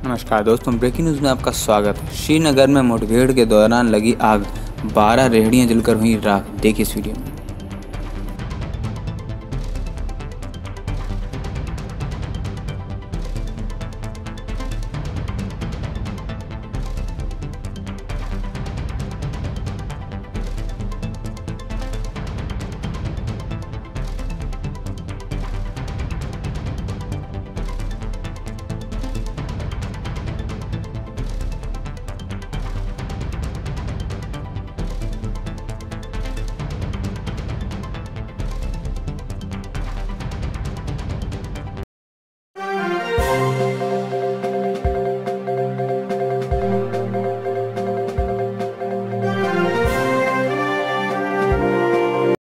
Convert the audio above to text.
नमस्कार दोस्तों, breaking news में आपका स्वागत है। श्रीनगर में मुठभेड़ के दौरान लगी आग, 12 रेहड़ियां जलकर हुई राख। देखिए इस वीडियो में।